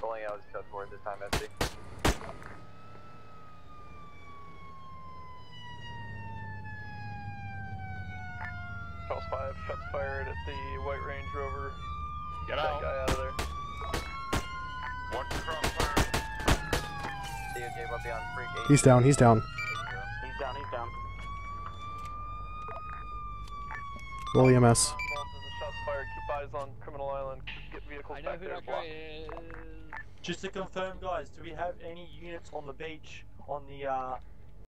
pulling out his code forward this time, SD. Pulse 5, shots fired at the white Range Rover. Get that out. guy out of there. One crossfire. DOJ will be on freak 8. He's down, he's down. He's down, he's down. Roll EMS. Involved in the shots fired. Keep eyes on Criminal Island. Get vehicles I know back who there. that Block. guy is. Just to confirm, guys, do we have any units on the beach on the